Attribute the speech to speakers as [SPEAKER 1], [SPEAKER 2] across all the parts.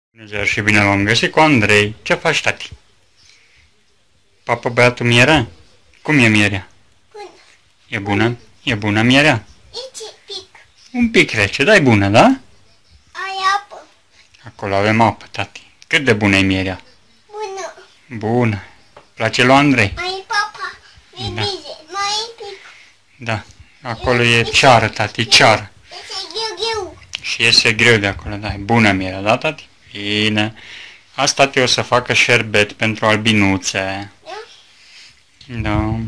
[SPEAKER 1] Bună ziua și bine v-am găsit cu Andrei. Ce faci, tati? Papă, băiatul, mierea? Cum e mierea?
[SPEAKER 2] Bună.
[SPEAKER 1] E bună? E bună mierea?
[SPEAKER 2] Ici pic.
[SPEAKER 1] Un pic rece, dar e bună, da?
[SPEAKER 2] Ai apă.
[SPEAKER 1] Acolo avem apă, tati. Cât de bună e mierea?
[SPEAKER 2] Bună.
[SPEAKER 1] Bună. Place lui Andrei?
[SPEAKER 2] Mai papa. Bibize. Mai pic.
[SPEAKER 1] Da. Acolo e ceară, tati, ceară.
[SPEAKER 2] Este greu.
[SPEAKER 1] Și iese greu de acolo, da. E bună mierea, da, tati? Bine. Asta tati o să facă șerbet pentru albinuțe. Da.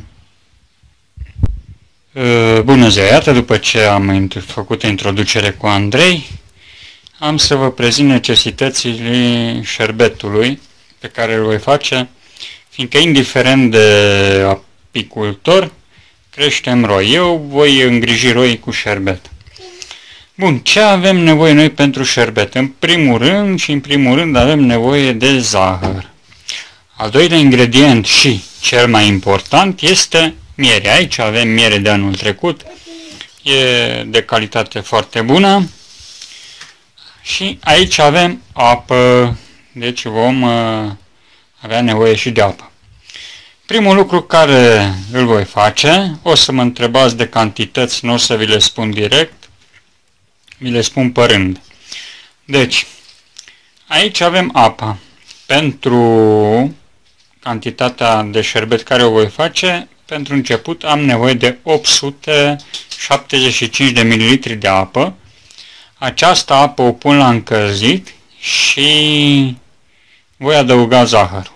[SPEAKER 1] Bună ziua, iată, după ce am făcut introducere cu Andrei, am să vă prezint necesitățile șerbetului pe care îl voi face, fiindcă indiferent de apicultor, creștem roi. Eu voi îngriji roii cu șerbet. Bun, ce avem nevoie noi pentru șerbet? În primul rând avem nevoie de zahăr. Al doilea ingredient și cel mai important este miere. Aici avem miere de anul trecut, e de calitate foarte bună și aici avem apă, deci vom avea nevoie și de apă. Primul lucru care îl voi face, o să mă întrebați de cantități, nu o să vi le spun direct, vi le spun pe rând. Deci, aici avem apa. Pentru cantitatea de șerbet care o voi face, pentru început am nevoie de 875 de ml de apă. Această apă o pun la încălzit și voi adăuga zahărul.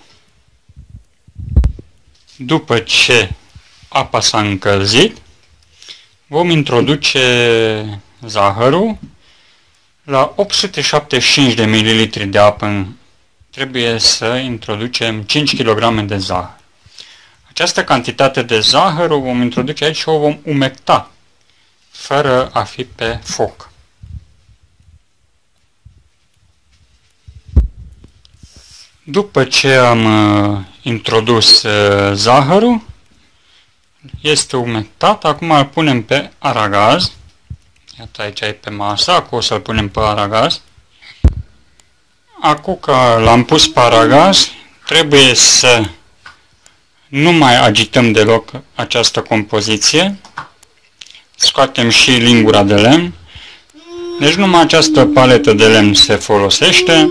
[SPEAKER 1] După ce apa s-a încălzit, vom introduce zahărul la 875 de ml de apă. Trebuie să introducem 5 kg de zahăr. Această cantitate de zahăr o vom introduce aici și o vom umecta, fără a fi pe foc. După ce am introdus zahărul, este umectat, acum îl punem pe aragaz. Iată, aici e pe masă, acum o să-l punem pe aragaz. Acum că l-am pus pe aragaz, trebuie să nu mai agităm deloc această compoziție. Scoatem și lingura de lemn. Deci numai această paletă de lemn se folosește.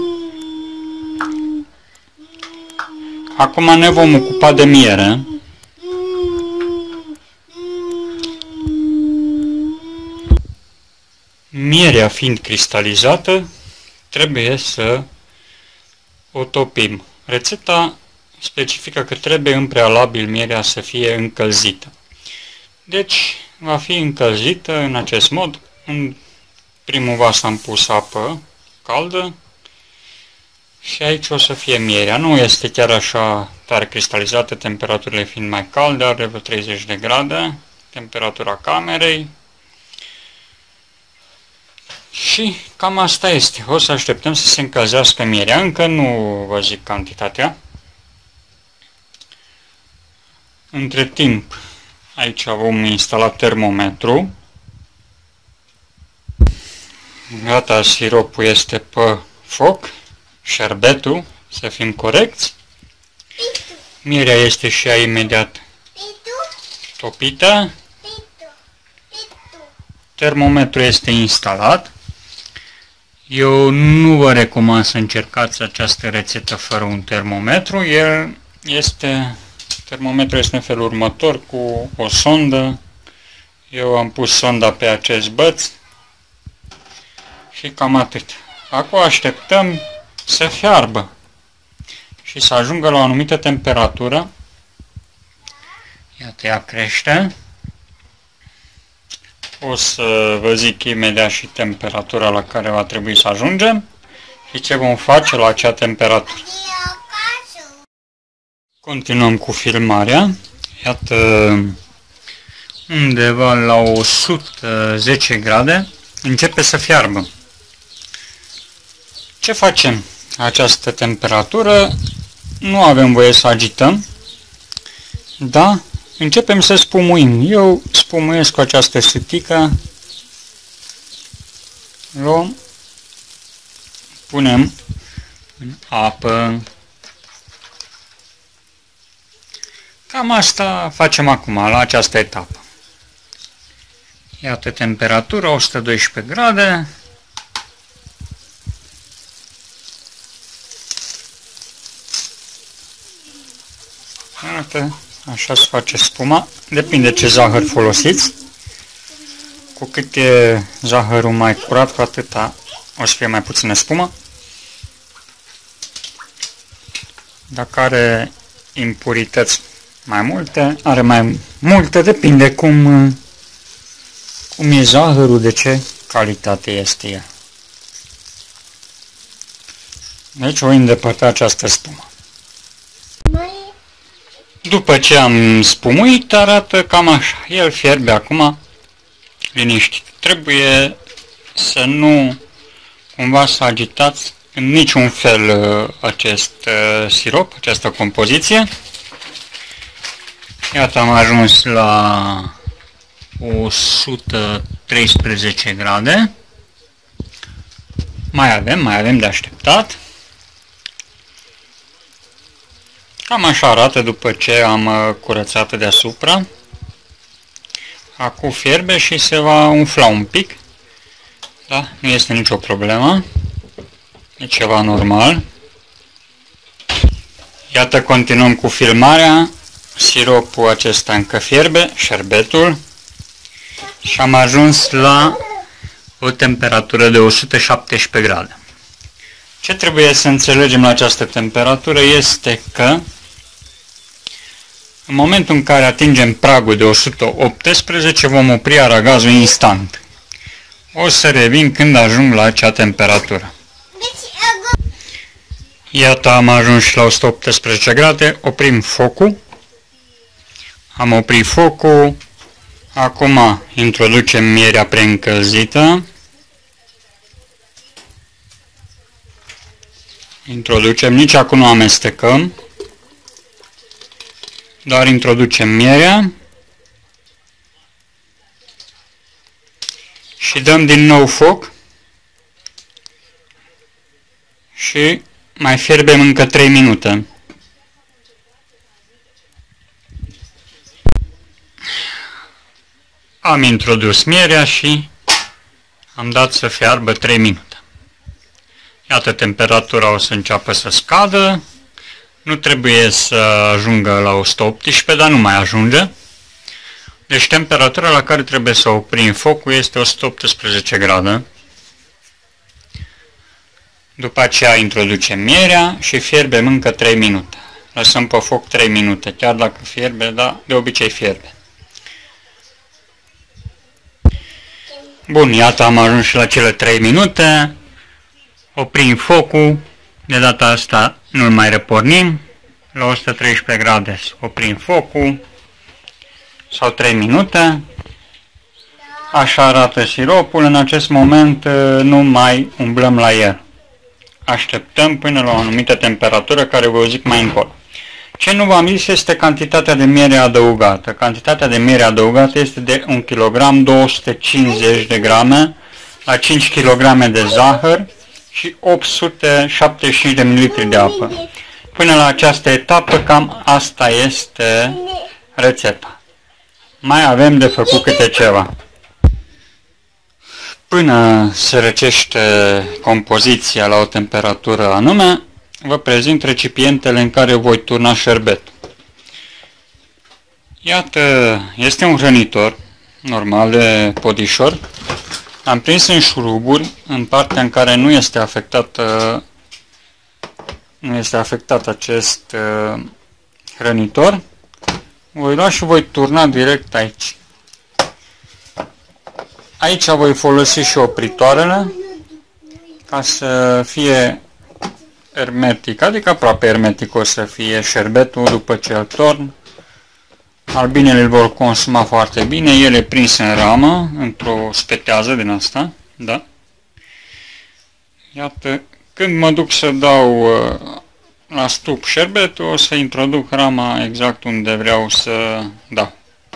[SPEAKER 1] Acum ne vom ocupa de miere. Mierea fiind cristalizată, trebuie să o topim. Rețeta specifică că trebuie în prealabil mierea să fie încălzită. Deci va fi încălzită în acest mod. În primul vas am pus apă caldă și aici o să fie mierea. Nu este chiar așa tare cristalizată, temperaturile fiind mai calde, are vreo 30 de grade, temperatura camerei. Și cam asta este. O să așteptăm să se încălzească mierea. Încă nu vă zic cantitatea. Între timp, aici vom instala termometru. Gata, siropul este pe foc. Șerbetul, să fim corecți. Mierea este și ea imediat topită. Termometrul este instalat. Eu nu vă recomand să încercați această rețetă fără un termometru. Termometrul este în felul următor, cu o sondă. Eu am pus sonda pe acest băț și cam atât. Acum așteptăm să fiarbă și să ajungă la o anumită temperatură. Iată, ea crește. O să vă zic imediat și temperatura la care va trebui să ajungem și ce vom face la acea temperatură. Continuăm cu filmarea. Iată, undeva la 110 grade începe să fiarbă. Ce facem? Această temperatură nu avem voie să agităm, da? Începem să spumuim. Eu spumuiesc cu această sâtică. Luăm, punem în apă. Cam asta facem acum, la această etapă. Iată temperatura, 112 grade. Iată, așa se face spuma. Depinde ce zahăr folosiți. Cu cât e zahărul mai curat, cu atâta o să fie mai puțină spumă. Dacă are impurități mai multe, are mai multe, depinde cum e zahărul, de ce calitate este ea. Deci voi îndepărta această spumă. După ce am spumuit, arată cam așa. El fierbe acum liniștit. Trebuie să nu cumva să agitați în niciun fel acest sirop, această compoziție. Iată, am ajuns la 113 grade. Mai avem de așteptat. Cam așa arată după ce am curățat deasupra. Acum fierbe și se va umfla un pic. Da? Nu este nicio problemă. E ceva normal. Iată, continuăm cu filmarea. Siropul acesta încă fierbe, șerbetul. Și am ajuns la o temperatură de 117 grade. Ce trebuie să înțelegem la această temperatură este că în momentul în care atingem pragul de 118 vom opri aragazul instant. O să revin când ajung la acea temperatură. Iată, am ajuns la 118 grade, oprim focul. Am oprit focul. Acum introducem mierea preîncălzită. Introducem, nici acum nu amestecăm. Doar introducem mierea. Și dăm din nou foc. Și mai fierbem încă 3 minute. Am introdus mierea și am dat să fiarbă 3 minute. Iată, temperatura o să înceapă să scadă. Nu trebuie să ajungă la 118, dar nu mai ajunge. Deci temperatura la care trebuie să oprim focul este 118 grade. După aceea introducem mierea și fierbem încă 3 minute. Lăsăm pe foc 3 minute, chiar dacă fierbe, dar de obicei fierbe. Bun, iată, am ajuns și la cele 3 minute. Oprim focul. De data asta nu-l mai repornim. La 113 grade oprim focul. Sau 3 minute. Așa arată siropul. În acest moment nu mai umblăm la el. Așteptăm până la o anumită temperatură care vă zic mai încolo. Ce nu v-am zis este cantitatea de miere adăugată. Cantitatea de miere adăugată este de 1 kg 250 de grame la 5 kg de zahăr și 875 de ml de apă. Până la această etapă, cam asta este rețeta. Mai avem de făcut câte ceva. Până se răcește compoziția la o temperatură anume, vă prezint recipientele în care voi turna șerbetul. Iată, este un hrănitor normal de podișor. Am prins în șuruburi, în partea în care nu este afectat acest hrănitor. Voi lua și voi turna direct aici. Aici voi folosi și opritoarele ca să fie hermetic, adică aproape hermetic o să fie șerbetul după ce îl torn. Albinele îl vor consuma foarte bine, el e prins în ramă, într-o spetează din asta, da? Iată, când mă duc să dau la stup șerbetul, o să introduc rama exact unde vreau să dau.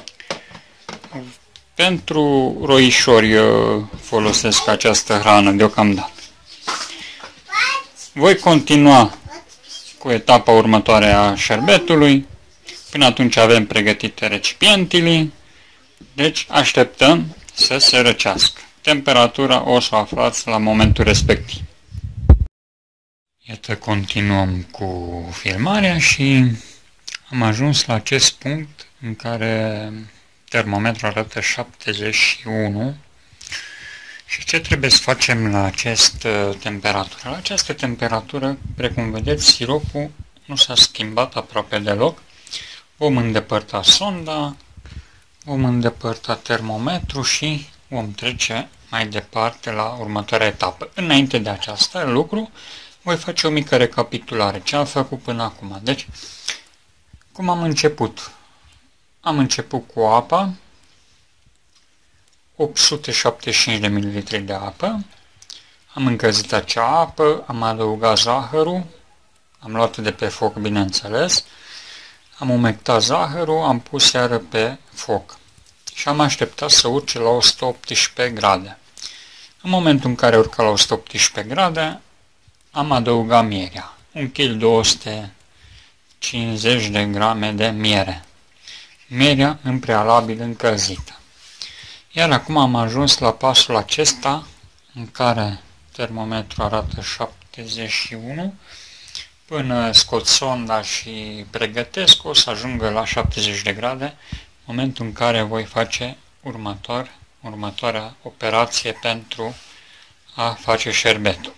[SPEAKER 1] Pentru roișori folosesc această hrană deocamdată. Voi continua cu etapa următoare a șerbetului. Până atunci avem pregătite recipientele. Deci așteptăm să se răcească. Temperatura o să o aflați la momentul respectiv. Iată, continuăm cu filmarea și am ajuns la acest punct în care termometrul arată 71. Și ce trebuie să facem la această temperatură? La această temperatură, precum vedeți, siropul nu s-a schimbat aproape deloc. Vom îndepărta sonda, vom îndepărta termometrul și vom trece mai departe la următoarea etapă. Înainte de aceasta lucru, voi face o mică recapitulare. Ce am făcut până acum? Deci, cum am început? Am început cu apa, 875 de ml de apă, am încălzit acea apă, am adăugat zahărul, am luat de pe foc, bineînțeles, am umectat zahărul, am pus iară pe foc și am așteptat să urce la 118 grade. În momentul în care urca la 118 grade, am adăugat mierea, 1 kg 250 de grame de miere, mierea în prealabil încălzită. Iar acum am ajuns la pasul acesta în care termometrul arată 71. Până scot sonda și pregătesc, o să ajungă la 70 de grade, momentul în care voi face următoarea operație pentru a face șerbetul.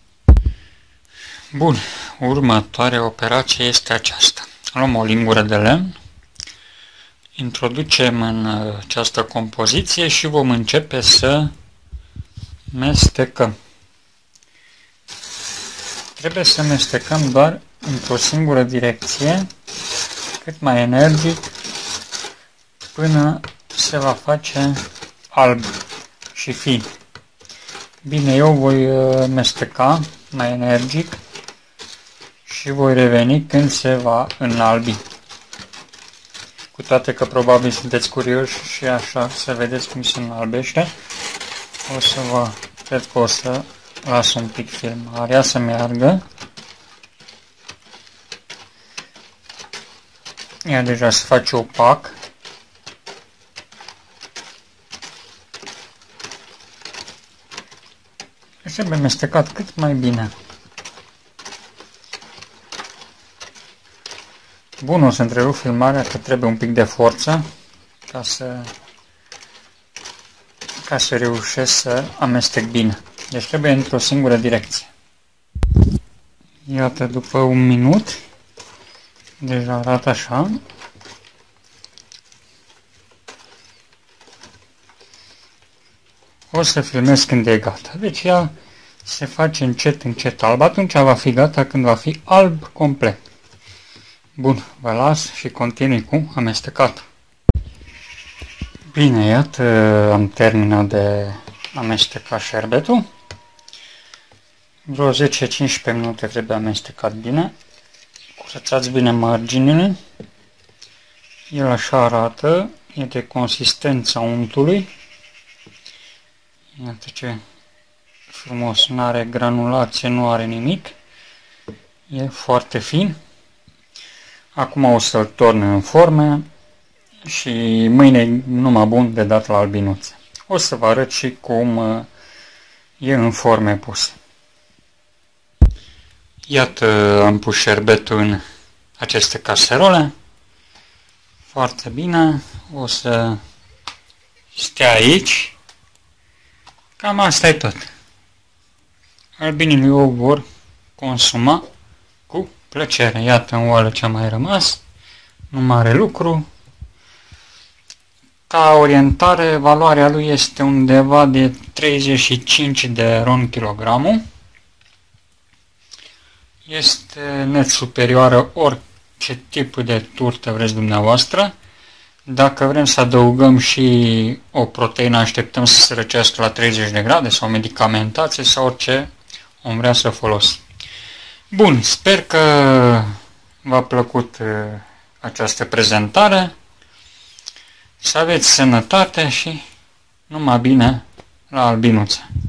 [SPEAKER 1] Bun, următoarea operație este aceasta. Luăm o lingură de lemn, introducem în această compoziție și vom începe să mestecăm. Trebuie să mestecăm doar într-o singură direcție, cât mai energic, până se va face alb și fin. Bine, eu voi mesteca mai energic și voi reveni când se va înalbi. Cu toate că probabil sunteți curioși și așa să vedeți cum se înalbește, cred că o să las un pic filmarea să meargă. Ea deja se face opac. Și trebuie mestecat cât mai bine. Bun, o să întrerup filmarea că trebuie un pic de forță ca să reușesc să amestec bine. Deci trebuie într-o singură direcție. Iată, după un minut, deja arată așa. O să filmez când e gata. Deci ea se face încet, încet alb. Atunci va fi gata când va fi alb complet. Bun, vă las și continui cu amestecatul. Bine, iată, am terminat de amestecat șerbetul. Vreo 10-15 minute trebuie amestecat bine. Curățați bine marginile. El așa arată, e de consistența untului. Iată ce frumos, nu are granulație, nu are nimic. E foarte fin. Acum o să-l torn în forme și mâine numai bun de dat la albinuțe. O să vă arăt și cum e în forme puse. Iată, am pus șerbetul în aceste caserole. Foarte bine. O să stea aici. Cam asta e tot. Albinii o vor consuma cu plăcere. Iată în oală ce a mai rămas. Nu mare lucru. Ca orientare, valoarea lui este undeva de 35 de ron kilogramul. Este net superioară orice tip de turtă vreți dumneavoastră. Dacă vrem să adăugăm și o proteină, așteptăm să se răcească la 30 de grade sau medicamentație sau orice om vrea să folosim. Bun, sper că v-a plăcut această prezentare. Să aveți sănătate și numai bine la albinuțe.